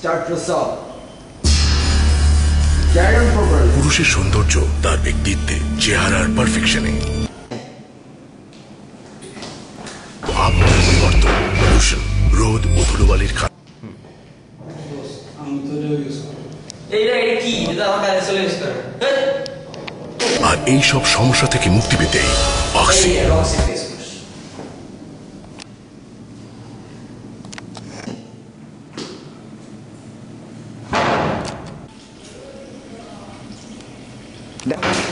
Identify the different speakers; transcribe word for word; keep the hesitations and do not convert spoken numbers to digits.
Speaker 1: Start yourself. Carry on properly.
Speaker 2: পুরুষের সৌন্দর্য তার ব্যক্তিত্বে, চেহারার পারফেকশনে। আপনার পরিবর্তন, পলিউশন, রোদ ও ধুলোবালির খাত। আর এই সব সমস্যা থেকে মুক্তি পেতে অক্সি।
Speaker 1: That